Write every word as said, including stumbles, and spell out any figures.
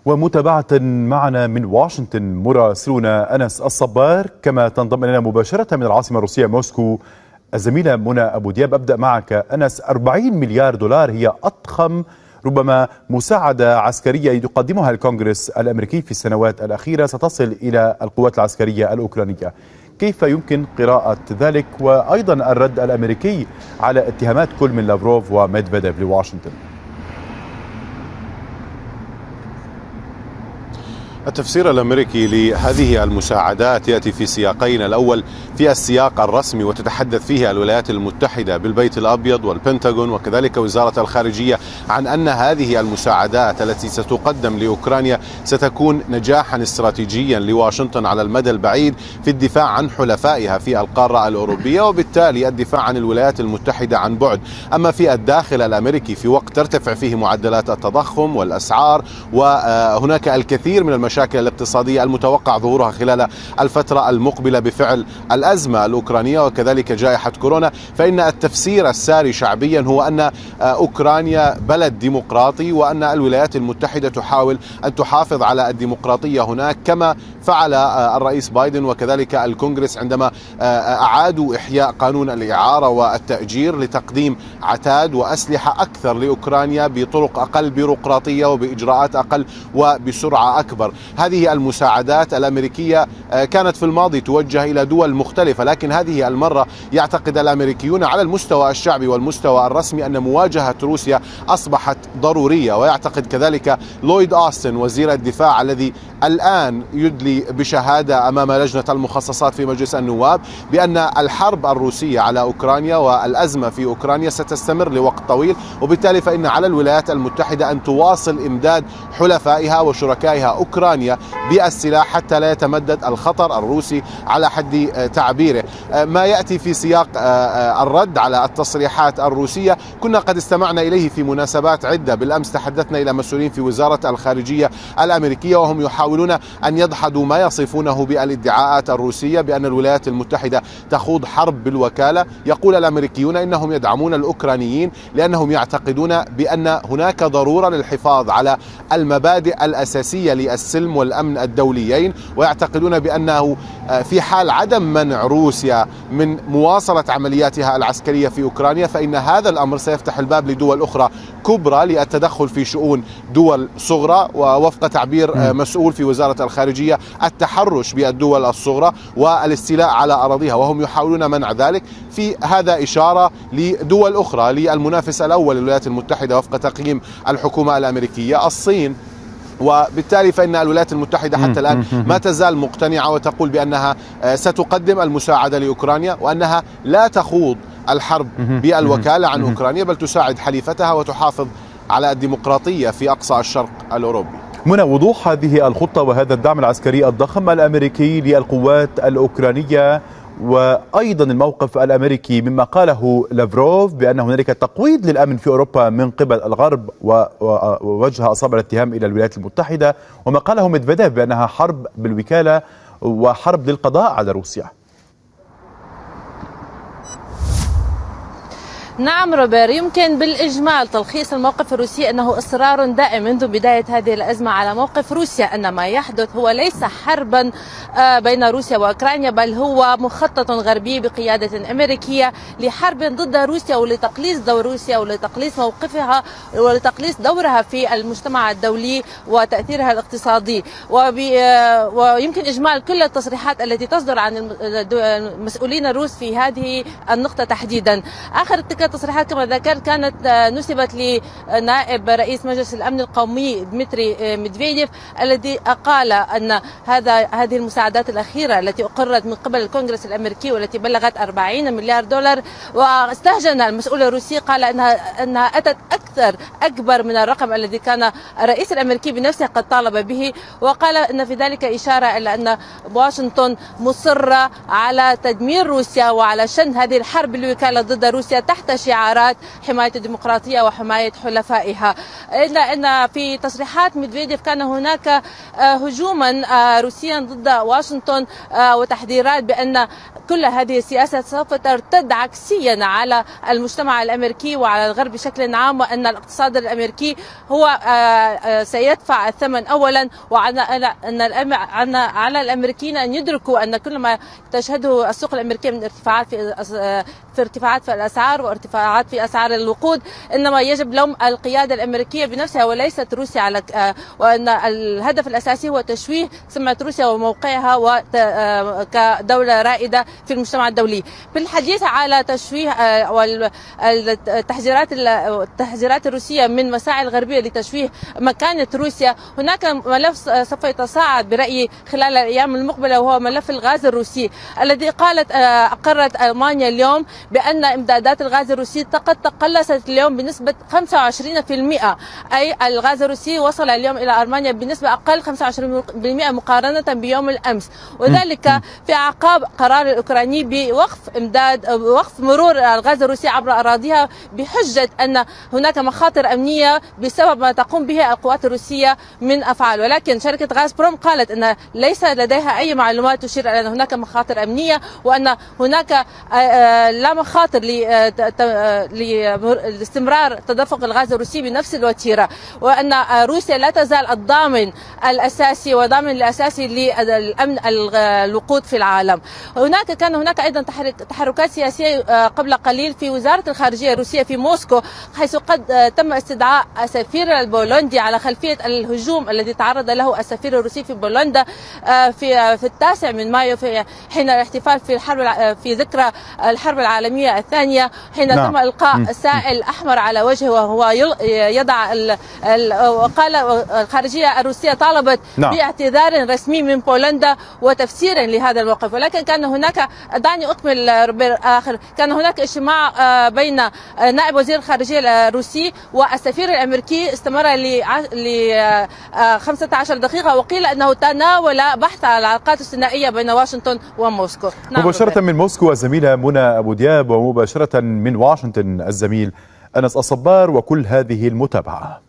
ومتابعة معنا من واشنطن مراسلنا أنس الصبار، كما تنضم إلينا مباشرة من العاصمة الروسية موسكو الزميلة منى أبو دياب. أبدأ معك أنس. أربعين مليار دولار هي أضخم ربما مساعدة عسكرية يقدمها الكونغرس الأمريكي في السنوات الأخيرة ستصل إلى القوات العسكرية الأوكرانية. كيف يمكن قراءة ذلك وأيضا الرد الأمريكي على اتهامات كل من لافروف وميدفيديف لواشنطن؟ التفسير الأمريكي لهذه المساعدات يأتي في سياقين. الأول في السياق الرسمي وتتحدث فيه الولايات المتحدة بالبيت الأبيض والبنتاغون وكذلك وزارة الخارجية عن أن هذه المساعدات التي ستقدم لأوكرانيا ستكون نجاحا استراتيجيا لواشنطن على المدى البعيد في الدفاع عن حلفائها في القارة الأوروبية، وبالتالي الدفاع عن الولايات المتحدة عن بعد. أما في الداخل الأمريكي في وقت ترتفع فيه معدلات التضخم والأسعار وهناك الكثير من المشاكل المشاكل الاقتصادية المتوقع ظهورها خلال الفترة المقبلة بفعل الأزمة الأوكرانية وكذلك جائحة كورونا، فإن التفسير الساري شعبيا هو أن أوكرانيا بلد ديمقراطي وأن الولايات المتحدة تحاول أن تحافظ على الديمقراطية هناك، كما فعل الرئيس بايدن وكذلك الكونغرس عندما أعادوا إحياء قانون الإعارة والتأجير لتقديم عتاد وأسلحة أكثر لأوكرانيا بطرق أقل بيروقراطية وبإجراءات أقل وبسرعة أكبر. هذه المساعدات الأمريكية كانت في الماضي توجه إلى دول مختلفة، لكن هذه المرة يعتقد الأمريكيون على المستوى الشعبي والمستوى الرسمي أن مواجهة روسيا أصبحت ضرورية. ويعتقد كذلك لويد أوستن وزير الدفاع الذي الآن يدلي بشهادة أمام لجنة المخصصات في مجلس النواب بأن الحرب الروسية على أوكرانيا والأزمة في أوكرانيا ستستمر لوقت طويل، وبالتالي فإن على الولايات المتحدة أن تواصل إمداد حلفائها وشركائها أوكرانيا بالسلاح حتى لا يتمدد الخطر الروسي على حد تعبيره. ما يأتي في سياق الرد على التصريحات الروسية كنا قد استمعنا إليه في مناسبات عدة. بالأمس تحدثنا إلى مسؤولين في وزارة الخارجية الأمريكية وهم يحاولون أن يدحضوا ما يصفونه بالادعاءات الروسية بأن الولايات المتحدة تخوض حرب بالوكالة. يقول الأمريكيون إنهم يدعمون الأوكرانيين لأنهم يعتقدون بأن هناك ضرورة للحفاظ على المبادئ الأساسية للسلم والأمن الدوليين، ويعتقدون بأنه في حال عدم منع روسيا من مواصلة عملياتها العسكرية في أوكرانيا فإن هذا الأمر سيفتح الباب لدول أخرى كبرى للتدخل في شؤون دول صغرى، ووفق تعبير مسؤول في وزارة الخارجية التحرش بالدول الصغرى والاستيلاء على أراضيها، وهم يحاولون منع ذلك. في هذا إشارة لدول أخرى للمنافس الأول للولايات المتحدة وفق تقييم الحكومة الأمريكية الصين، وبالتالي فإن الولايات المتحدة حتى الآن ما تزال مقتنعة وتقول بأنها ستقدم المساعدة لأوكرانيا وأنها لا تخوض الحرب بالوكالة عن أوكرانيا بل تساعد حليفتها وتحافظ على الديمقراطية في أقصى الشرق الأوروبي. من وضوح هذه الخطة وهذا الدعم العسكري الضخم الأمريكي للقوات الأوكرانية وأيضا الموقف الأمريكي مما قاله لافروف بأن هنالك تقويض للأمن في أوروبا من قبل الغرب ووجه أصابع الاتهام إلى الولايات المتحدة، وما قاله ميدفيديف بأنها حرب بالوكالة وحرب للقضاء على روسيا. نعم روبير، يمكن بالإجمال تلخيص الموقف الروسي أنه إصرار دائم منذ بداية هذه الأزمة على موقف روسيا أن ما يحدث هو ليس حربا بين روسيا وأوكرانيا بل هو مخطط غربي بقيادة أمريكية لحرب ضد روسيا ولتقليص دور روسيا ولتقليص موقفها ولتقليص دورها في المجتمع الدولي وتأثيرها الاقتصادي. ويمكن إجمال كل التصريحات التي تصدر عن المسؤولين الروس في هذه النقطة تحديدا. آخر تصريحات كما ذكرت كانت نسبت لنائب رئيس مجلس الأمن القومي ديمتري ميدفيديف الذي قال أن هذا هذه المساعدات الأخيرة التي أقرت من قبل الكونغرس الأمريكي والتي بلغت أربعين مليار دولار، واستهجن المسؤول الروسي قال أنها أنها أتت أكثر أكبر من الرقم الذي كان الرئيس الأمريكي بنفسه قد طالب به، وقال أن في ذلك إشارة إلى أن واشنطن مصرة على تدمير روسيا وعلى شن هذه الحرب بالوكالة ضد روسيا تحت شعارات حماية الديمقراطية وحماية حلفائها. إلا أن في تصريحات ميدفيديف كان هناك هجوما روسيا ضد واشنطن وتحذيرات بأن كل هذه السياسة سوف ترتد عكسيا على المجتمع الأمريكي وعلى الغرب بشكل عام، وأن الاقتصاد الأمريكي هو سيدفع الثمن أولا، وأن على الأمريكيين أن يدركوا أن كل ما تشهده السوق الأمريكية من ارتفاعات في في ارتفاعات في الأسعار وارتفاعات في أسعار الوقود إنما يجب لوم القيادة الأمريكية بنفسها وليست روسيا، على وأن الهدف الأساسي هو تشويه سمعة روسيا وموقعها كدولة رائدة في المجتمع الدولي. بالحديث على تشويه والتحذيرات التحذيرات الروسية من مساعي الغربية لتشويه مكانة روسيا، هناك ملف سوف يتصاعد برأيي خلال الأيام المقبلة، وهو ملف الغاز الروسي الذي قالت أقرت ألمانيا اليوم بأن إمدادات الغاز الروسي قد تقلصت اليوم بنسبة خمسة وعشرين بالمئة، أي الغاز الروسي وصل اليوم إلى ألمانيا بنسبة أقل خمسة وعشرين بالمئة مقارنة بيوم الأمس، وذلك في أعقاب قرار الأوكراني بوقف إمداد وقف مرور الغاز الروسي عبر أراضيها بحجة أن هناك مخاطر أمنية بسبب ما تقوم به القوات الروسية من أفعال. ولكن شركة غازبروم قالت أن ليس لديها أي معلومات تشير إلى أن هناك مخاطر أمنية، وأن هناك لا مخاطر لاستمرار تدفق الغاز الروسي بنفس الوتيرة، وأن روسيا لا تزال الضامن الأساسي وضامن الأساسي للأمن الوقود في العالم. هناك كان هناك أيضا تحركات سياسية قبل قليل في وزارة الخارجية الروسية في موسكو، حيث قد تم استدعاء السفير البولندي على خلفية الهجوم الذي تعرض له السفير الروسي في بولندا في في التاسع من مايو، في حين الاحتفال في الحرب في ذكرى الحرب العالمية الثانية، حين نعم. تم إلقاء سائل أحمر على وجهه وهو يضع وقال الخارجية الروسية طالبت نعم. باعتذار رسمي من بولندا وتفسيرا لهذا الموقف. ولكن كان هناك، دعني أكمل آخر، كان هناك اجتماع بين نائب وزير الخارجية الروسي والسفير الأمريكي استمر ل خمسة عشر دقيقة، وقيل أنه تناول بحث على العلاقات الثنائية بين واشنطن وموسكو. نعم مباشرة من موسكو الزميلة منى أبو دياب، ومباشرة من واشنطن الزميل أنس الصبار، وكل هذه المتابعة.